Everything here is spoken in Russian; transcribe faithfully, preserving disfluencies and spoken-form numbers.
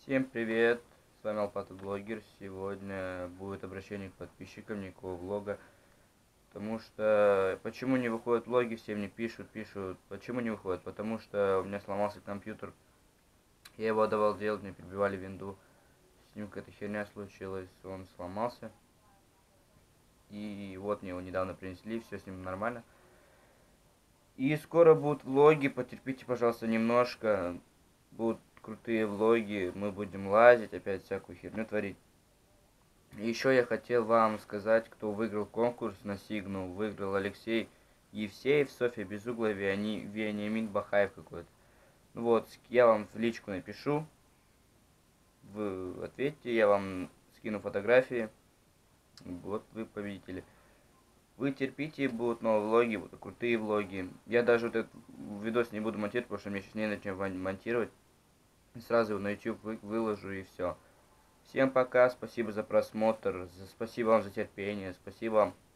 Всем привет, с вами Алпатов Блогер. Сегодня будет обращение к подписчикам, никакого влога. Потому что, почему не выходят влоги, все мне пишут, пишут. Почему не выходят? Потому что у меня сломался компьютер. Я его отдавал делать, мне перебивали винду. С ним какая-то херня случилась, он сломался. И вот мне его недавно принесли, все с ним нормально. И скоро будут влоги, потерпите, пожалуйста, немножко. Будут крутые влоги, мы будем лазить, опять всякую херню творить. Еще я хотел вам сказать, кто выиграл конкурс на Сигну. Выиграл Алексей Евсеев, Софья Безуглая, Виани, Вениамин Бахаев какой-то. Ну вот, я вам в личку напишу. В ответе я вам скину фотографии. Вот вы победители. Вы терпите, будут новые влоги, будут крутые влоги. Я даже вот этот видос не буду монтировать, потому что мне сейчас не на чем монтировать. Сразу его на YouTube выложу и все. Всем пока, спасибо за просмотр, спасибо вам за терпение, спасибо вам